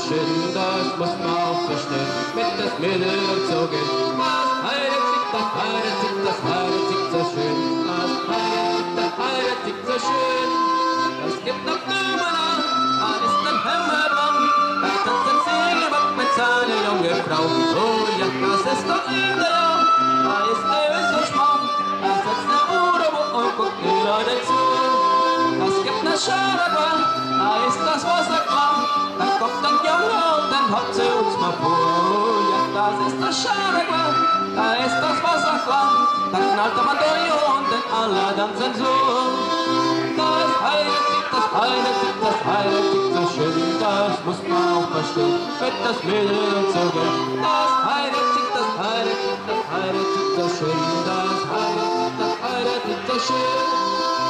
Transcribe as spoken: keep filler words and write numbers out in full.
schön, das muss man auch verstehen, mit das Mädel umzugehen. Das heidet sich, das heidet sich, das heidet sich so schön, das heidet sich, das heidet sich so schön. Das gibt noch Blumen, man ist ein Himmelmann, da tanzt ein Segelbock mit seiner jungen Frau. Oh ja, das ist doch ideal, da ist der so schmal, da setzt der Uhr und guckt die Leute zu. Das gibt ne Scharagua, da ist das Wasser klar, da kommt ein Junge und dann haut sie uns mal vor. Oh ja, das ist das Scharagua, da ist das Wasser klar, dann knallt der Bandolio und dann alle tanzen so. Das heidet sich, das heidet sich, das heidet sich so schön, das muss man auch verstehen, mit das Mädel und so gehen. Das heidet sich, das heidet sich, das heidet sich so schön, das heidet sich, das heidet sich so schön.